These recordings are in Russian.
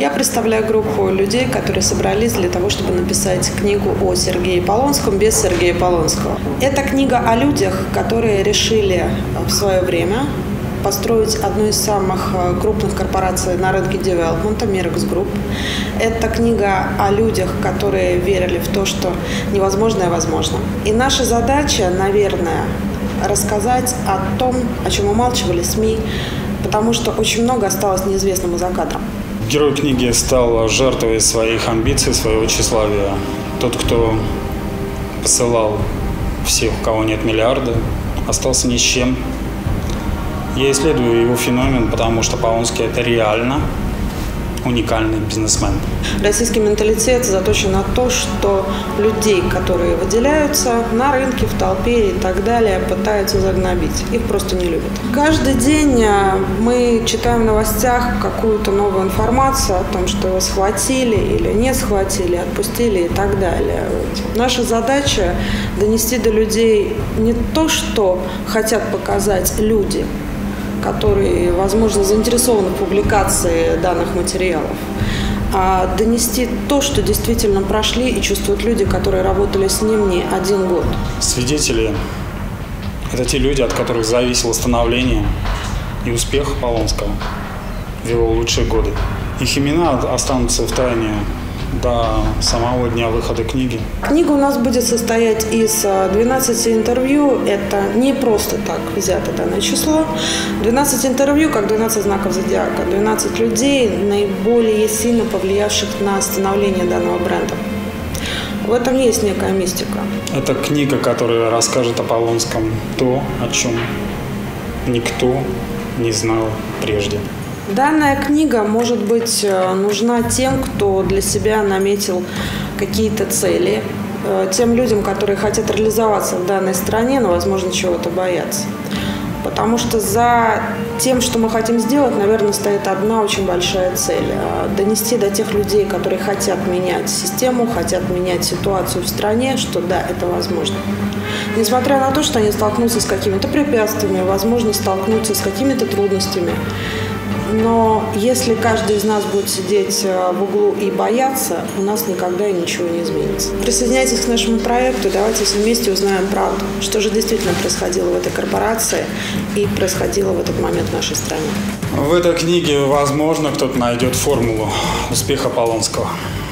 Я представляю группу людей, которые собрались для того, чтобы написать книгу о Сергее Полонском без Сергея Полонского. Это книга о людях, которые решили в свое время построить одну из самых крупных корпораций на рынке девелопмента, Мирекс Групп. Это книга о людях, которые верили в то, что невозможное возможно. И наша задача, наверное, рассказать о том, о чем умалчивали СМИ, потому что очень много осталось неизвестным и за кадром. Герой книги стал жертвой своих амбиций, своего тщеславия. Тот, кто посылал всех, у кого нет миллиарда, остался ни с чем. Я исследую его феномен, потому что Полонский – это реально уникальный бизнесмен. Российский менталитет заточен на то, что людей, которые выделяются на рынке, в толпе и так далее, пытаются загнобить. Их просто не любят. Каждый день мы читаем в новостях какую-то новую информацию о том, что его схватили или не схватили, отпустили и так далее. Наша задача – донести до людей не то, что хотят показать люди, которые, возможно, заинтересованы в публикации данных материалов, а донести то, что действительно прошли и чувствуют люди, которые работали с ним не 1 год. Свидетели – это те люди, от которых зависело становление и успех Полонского в его лучшие годы. Их имена останутся в тайне до самого дня выхода книги. Книга у нас будет состоять из 12 интервью. Это не просто так взято данное число. 12 интервью, как 12 знаков зодиака. 12 людей, наиболее сильно повлиявших на становление данного бренда. В этом есть некая мистика. Это книга, которая расскажет о Полонском то, о чем никто не знал прежде. Данная книга может быть нужна тем, кто для себя наметил какие-то цели, тем людям, которые хотят реализоваться в данной стране, но, возможно, чего-то боятся. Потому что за тем, что мы хотим сделать, наверное, стоит одна очень большая цель – донести до тех людей, которые хотят менять систему, хотят менять ситуацию в стране, что да, это возможно. Несмотря на то, что они столкнутся с какими-то препятствиями, возможно, столкнутся с какими-то трудностями. Но если каждый из нас будет сидеть в углу и бояться, у нас никогда и ничего не изменится. Присоединяйтесь к нашему проекту, давайте все вместе узнаем правду, что же действительно происходило в этой корпорации и происходило в этот момент в нашей стране. В этой книге, возможно, кто-то найдет формулу успеха Полонского.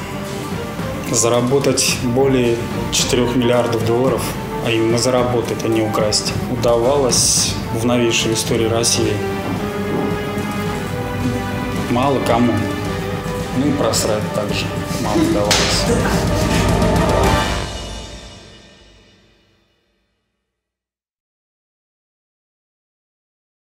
Заработать более 4 миллиардов долларов, а именно заработать, а не украсть, удавалось в новейшей истории России мало кому. Ну и просрать также мало удавалось.